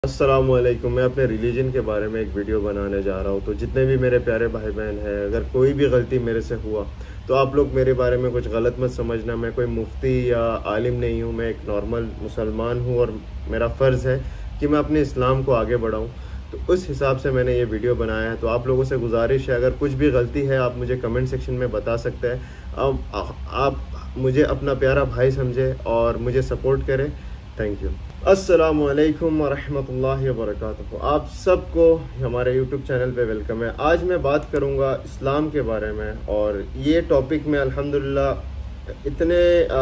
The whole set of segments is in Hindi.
अस्सलामुअलैकुम। मैं अपने रिलीजन के बारे में एक वीडियो बनाने जा रहा हूँ। तो जितने भी मेरे प्यारे भाई बहन हैं, अगर कोई भी गलती मेरे से हुआ तो आप लोग मेरे बारे में कुछ गलत मत समझना। मैं कोई मुफ्ती या आलिम नहीं हूँ, मैं एक नॉर्मल मुसलमान हूँ और मेरा फ़र्ज़ है कि मैं अपने इस्लाम को आगे बढ़ाऊँ। तो उस हिसाब से मैंने ये वीडियो बनाया है। तो आप लोगों से गुजारिश है, अगर कुछ भी गलती है आप मुझे कमेंट सेक्शन में बता सकते हैं। अब आप मुझे अपना प्यारा भाई समझे और मुझे सपोर्ट करें। Thank you. अस्सलामु अलैकुम वरहमतुल्लाहि वबरकातुहू। आप सबको हमारे यूट्यूब चैनल पे वेलकम है। आज मैं बात करूँगा इस्लाम के बारे में, और ये टॉपिक में अल्हम्दुलिल्लाह इतने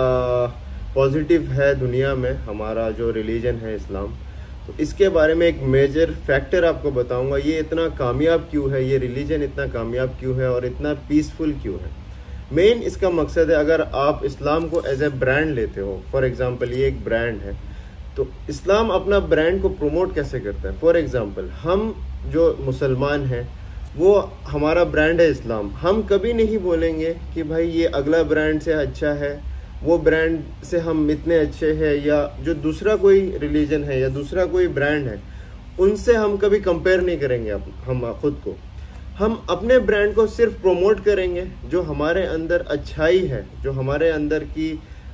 पॉजिटिव है दुनिया में हमारा जो रिलीजन है इस्लाम। तो इसके बारे में एक मेजर फैक्टर आपको बताऊँगा, ये इतना कामयाब क्यों है, ये रिलीजन इतना कामयाब क्यों है और इतना पीसफुल क्यों है। मेन इसका मकसद है, अगर आप इस्लाम को एज ए ब्रांड लेते हो, फॉर एग्जांपल ये एक ब्रांड है, तो इस्लाम अपना ब्रांड को प्रमोट कैसे करता है। फॉर एग्जांपल हम जो मुसलमान हैं, वो हमारा ब्रांड है इस्लाम। हम कभी नहीं बोलेंगे कि भाई ये अगला ब्रांड से अच्छा है, वो ब्रांड से हम इतने अच्छे हैं, या जो दूसरा कोई रिलीजन है या दूसरा कोई ब्रांड है उनसे हम कभी कंपेयर नहीं करेंगे हम खुद को। हम अपने ब्रांड को सिर्फ प्रमोट करेंगे जो हमारे अंदर अच्छाई है, जो हमारे अंदर की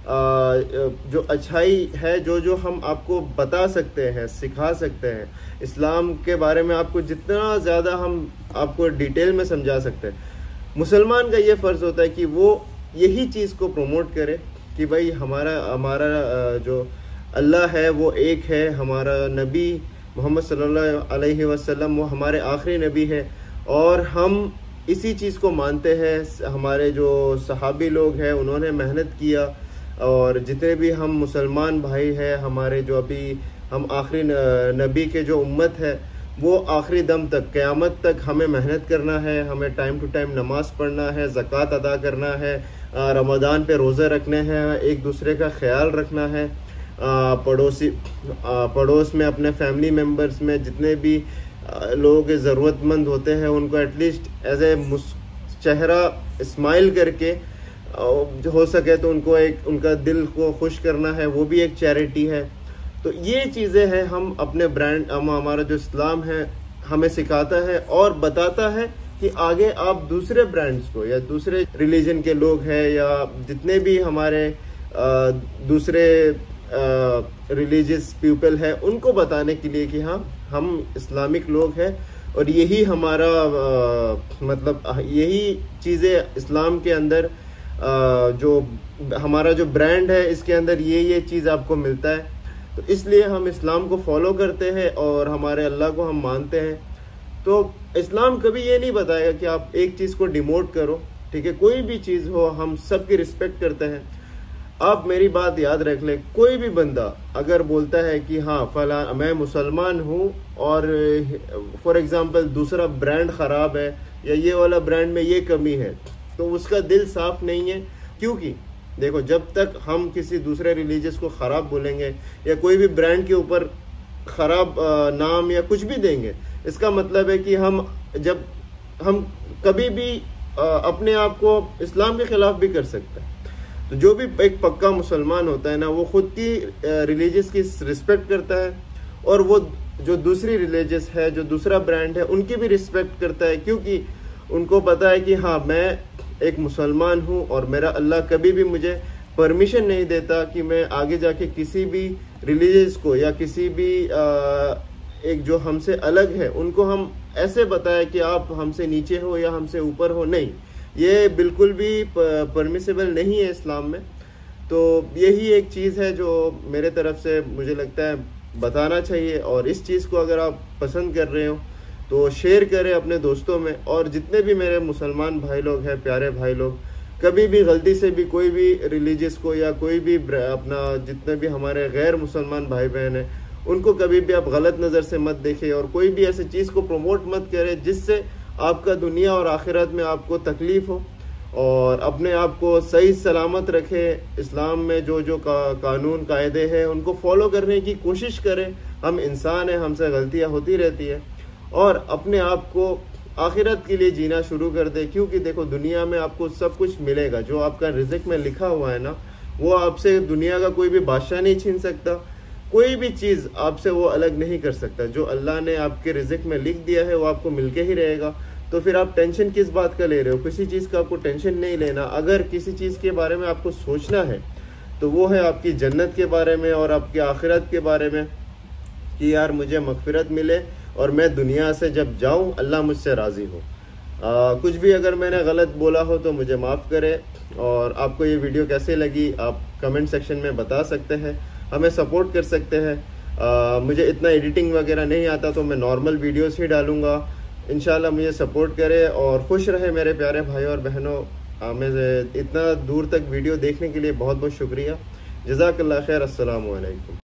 जो अच्छाई है, जो हम आपको बता सकते हैं, सिखा सकते हैं। इस्लाम के बारे में आपको जितना ज़्यादा हम आपको डिटेल में समझा सकते हैं। मुसलमान का ये फ़र्ज़ होता है कि वो यही चीज़ को प्रमोट करे कि भाई हमारा जो अल्लाह है वो एक है, हमारा नबी मोहम्मद सल्लल्लाहु अलैहि वसल्लम वो हमारे आखिरी नबी है और हम इसी चीज़ को मानते हैं। हमारे जो सहाबी लोग हैं उन्होंने मेहनत किया, और जितने भी हम मुसलमान भाई हैं, हमारे जो अभी हम आखिरी नबी के जो उम्मत है, वो आखिरी दम तक, क़यामत तक हमें मेहनत करना है, हमें टाइम टू टाइम नमाज पढ़ना है, ज़कात अदा करना है, रमज़ान पे रोज़े रखने हैं, एक दूसरे का ख्याल रखना है, पड़ोस में अपने फैमिली मेम्बर्स में जितने भी लोग ज़रूरतमंद होते हैं उनको एटलीस्ट एज ए चेहरा स्माइल करके हो सके तो उनको एक उनका दिल को खुश करना है, वो भी एक चैरिटी है। तो ये चीज़ें हैं, हम अपने ब्रांड, हमारा जो इस्लाम है हमें सिखाता है और बताता है कि आगे आप दूसरे ब्रांड्स को या दूसरे रिलीजन के लोग हैं या जितने भी हमारे दूसरे रिलीजियस पीपल है उनको बताने के लिए कि हाँ हम इस्लामिक लोग हैं और यही हमारा मतलब यही चीज़ें इस्लाम के अंदर जो हमारा जो ब्रांड है इसके अंदर ये चीज़ आपको मिलता है। तो इसलिए हम इस्लाम को फॉलो करते हैं और हमारे अल्लाह को हम मानते हैं। तो इस्लाम कभी ये नहीं बताएगा कि आप एक चीज़ को डिमोट करो, ठीक है। कोई भी चीज़ हो हम सबकी रिस्पेक्ट करते हैं। आप मेरी बात याद रख लें, कोई भी बंदा अगर बोलता है कि हाँ फला मैं मुसलमान हूँ और फॉर एग्जांपल दूसरा ब्रांड ख़राब है या ये वाला ब्रांड में ये कमी है, तो उसका दिल साफ नहीं है। क्योंकि देखो, जब तक हम किसी दूसरे रिलीजियस को ख़राब बोलेंगे या कोई भी ब्रांड के ऊपर ख़राब नाम या कुछ भी देंगे, इसका मतलब है कि हम कभी भी अपने आप को इस्लाम के ख़िलाफ़ भी कर सकते हैं। तो जो भी एक पक्का मुसलमान होता है ना, वो खुद की रिलीजियस की रिस्पेक्ट करता है और वो जो दूसरी रिलीजियस है, जो दूसरा ब्रांड है, उनकी भी रिस्पेक्ट करता है। क्योंकि उनको पता है कि हाँ मैं एक मुसलमान हूँ और मेरा अल्लाह कभी भी मुझे परमिशन नहीं देता कि मैं आगे जाके किसी भी रिलीजियस को या किसी भी एक जो हमसे अलग है उनको हम ऐसे बताएं कि आप हमसे नीचे हो या हमसे ऊपर हो। नहीं, ये बिल्कुल भी परमिसेबल नहीं है इस्लाम में। तो यही एक चीज़ है जो मेरे तरफ से मुझे लगता है बताना चाहिए। और इस चीज़ को अगर आप पसंद कर रहे हो तो शेयर करें अपने दोस्तों में। और जितने भी मेरे मुसलमान भाई लोग हैं, प्यारे भाई लोग, कभी भी गलती से भी कोई भी रिलीजियस को या कोई भी अपना जितने भी हमारे गैर मुसलमान भाई बहन हैं उनको कभी भी आप गलत नज़र से मत देखें और कोई भी ऐसी चीज़ को प्रमोट मत करें जिससे आपका दुनिया और आखिरत में आपको तकलीफ़ हो। और अपने आप को सही सलामत रखें। इस्लाम में जो कानून कायदे हैं उनको फॉलो करने की कोशिश करें। हम इंसान हैं, हमसे गलतियाँ होती रहती है। और अपने आप को आखिरत के लिए जीना शुरू कर दे। क्योंकि देखो, दुनिया में आपको सब कुछ मिलेगा, जो आपका रिज़्क में लिखा हुआ है ना, वो आपसे दुनिया का कोई भी बादशाह नहीं छीन सकता। कोई भी चीज़ आपसे वो अलग नहीं कर सकता। जो अल्लाह ने आपके रिज़्क में लिख दिया है वो आपको मिलके ही रहेगा। तो फिर आप टेंशन किस बात का ले रहे हो? किसी चीज़ का आपको टेंशन नहीं लेना। अगर किसी चीज़ के बारे में आपको सोचना है तो वो है आपकी जन्नत के बारे में और आपकी आखिरत के बारे में, कि यार मुझे मगफिरत मिले और मैं दुनिया से जब जाऊं अल्लाह मुझसे राज़ी हो। कुछ भी अगर मैंने गलत बोला हो तो मुझे माफ़ करें। और आपको ये वीडियो कैसे लगी आप कमेंट सेक्शन में बता सकते हैं, हमें सपोर्ट कर सकते हैं। मुझे इतना एडिटिंग वगैरह नहीं आता तो मैं नॉर्मल वीडियोस ही डालूँगा। इंशाल्लाह मुझे सपोर्ट करें और खुश रहे मेरे प्यारे भाई और बहनों। में इतना दूर तक वीडियो देखने के लिए बहुत बहुत शुक्रिया। जज़ाकल्लाह खैर। अस्सलामु अलैकुम।